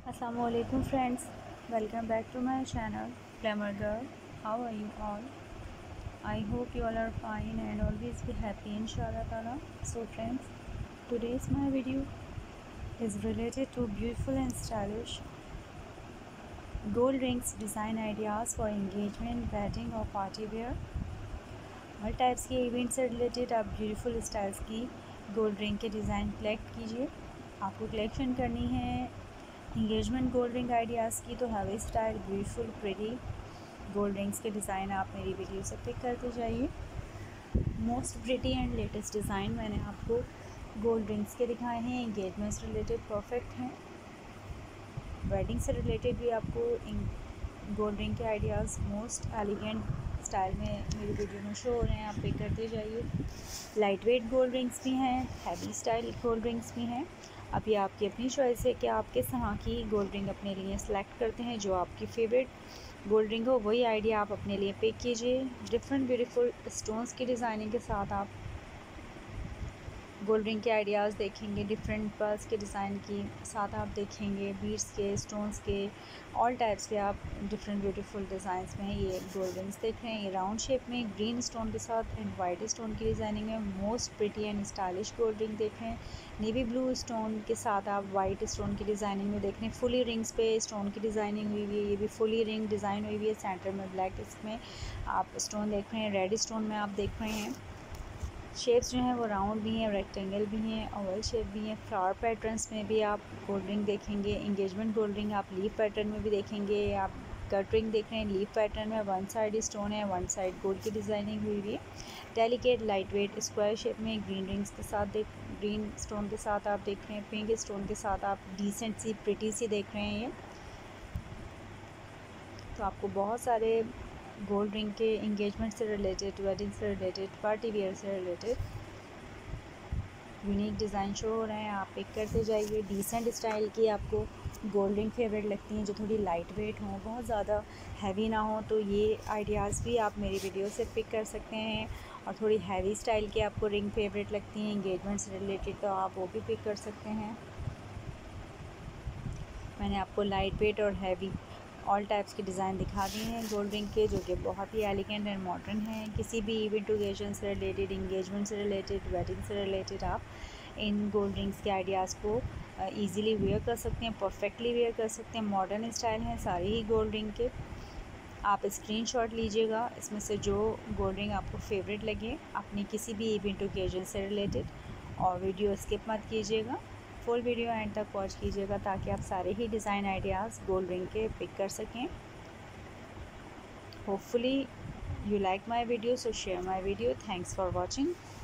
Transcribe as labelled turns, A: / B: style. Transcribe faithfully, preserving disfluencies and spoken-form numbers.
A: Assalamualaikum friends, welcome back to my channel Glamour Girl. How are you all? I hope you all are fine and always be happy inshallah ta'ala. So friends, today's my video is related to beautiful and stylish gold rings design ideas for engagement, wedding और party wear. हर types के event से related आप beautiful styles की gold ring के design collect कीजिए। आपको collection करनी है इंगेजमेंट गोल्ड रिंग आइडियाज़ की, तो heavy style beautiful pretty gold rings के डिज़ाइन आप मेरी वीडियो से पिक करते जाइए। Most pretty and latest design मैंने आपको गोल्ड रिंग्स के दिखाए हैं। इंगेजमेंट से रिलेटेड परफेक्ट हैं, वेडिंग से रिलेटेड भी आपको गोल्ड रिंग के आइडियाज़ मोस्ट एलिगेंट स्टाइल में मेरी वीडियो में शो हो रहे हैं, आप पिक करते जाइए। लाइट वेट गोल्ड रिंग्स भी हैं, हैवी स्टाइल गोल्ड रिंग्स भी हैं। अब ये आपकी अपनी चॉइस है कि आप किस तरह की गोल्ड रिंग अपने लिए सेलेक्ट करते हैं। जो आपकी फेवरेट गोल्ड रिंग हो वही आइडिया आप अपने लिए पिक कीजिए। डिफरेंट ब्यूटीफुल स्टोन्स की डिज़ाइनिंग के साथ आप गोल्ड रिंग के आइडियाज़ देखेंगे। डिफरेंट पर्ल्स के डिज़ाइन की साथ आप देखेंगे, बीड्स के, स्टोन्स के, ऑल टाइप्स के आप डिफरेंट ब्यूटीफुल डिज़ाइंस में ये गोल्ड रिंग्स देख रहे हैं। ये राउंड शेप में ग्रीन स्टोन के साथ एंड वाइट स्टोन की डिज़ाइनिंग है। Most pretty and stylish gold ring देख रहे हैं। नेवी ब्लू स्टोन के साथ आप वाइट स्टोन की डिज़ाइनिंग में देख रहे हैं। फुली रिंग्स पे स्टोन की डिज़ाइनिंग हुई हुई है। ये भी फुली रिंग डिज़ाइन हुई हुई है। सेंटर में ब्लैक इसमें आप स्टोन देख रहे हैं। रेड स्टोन में आप देख रहे हैं। शेप्स जो हैं वो राउंड भी हैं, रेक्टेंगल भी हैं, ओवल शेप भी हैं। फ्लावर पैटर्न्स में भी आप गोल्ड रिंग देखेंगे। इंगेजमेंट गोल्ड रिंग आप लीफ पैटर्न में भी देखेंगे। आप कट रिंग देख रहे हैं लीफ पैटर्न में, वन साइड स्टोन है, वन साइड गोल्ड की डिज़ाइनिंग हुई हुई है। Delicate lightweight square shape में ग्रीन रिंग्स के साथ देख ग्रीन स्टोन के साथ आप देख रहे हैं। पिंक स्टोन के साथ आप डिसेंट सी प्रिटी सी देख रहे हैं। ये तो आपको बहुत सारे गोल्ड रिंग के इंगेजमेंट से रिलेटेड, वेडिंग से रिलेटेड, पार्टी वेयर से रिलेटेड यूनिक डिज़ाइन शो हो रहे हैं, आप पिक करते जाइए। डिसेंट स्टाइल की आपको गोल्ड रिंग फेवरेट लगती हैं जो थोड़ी लाइट वेट हों, बहुत ज़्यादा हैवी ना हो, तो ये आइडियाज़ भी आप मेरी वीडियो से पिक कर सकते हैं। और थोड़ी हैवी स्टाइल की आपको रिंग फेवरेट लगती हैं इंगेजमेंट से रिलेटेड, तो आप वो भी पिक कर सकते हैं। मैंने आपको लाइट वेट और हैवी ऑल टाइप्स के डिज़ाइन दिखा दिए हैं गोल्ड रिंग के, जो कि बहुत ही एलिगेंट एंड मॉडर्न हैं। किसी भी इवेंट ओकेजन से रिलेटेड, इंगेजमेंट से रिलेटेड, वेडिंग से रिलेटेड आप इन गोल्ड रिंग्स के आइडियाज़ को इजीली वेयर कर सकते हैं, परफेक्टली वेयर कर सकते हैं। मॉडर्न स्टाइल हैं सारे ही गोल्ड रिंग के। आप स्क्रीनशॉट लीजिएगा इसमें से जो गोल्ड रिंग आपको फेवरेट लगे अपनी किसी भी इवेंट ओकेजन से रिलेटेड, और वीडियो स्किप मत कीजिएगा, फुल वीडियो एंड तक वॉच कीजिएगा ताकि आप सारे ही डिज़ाइन आइडियाज़ गोल्ड रिंग के पिक कर सकें। Hopefully you like my video, so share my video. Thanks for watching.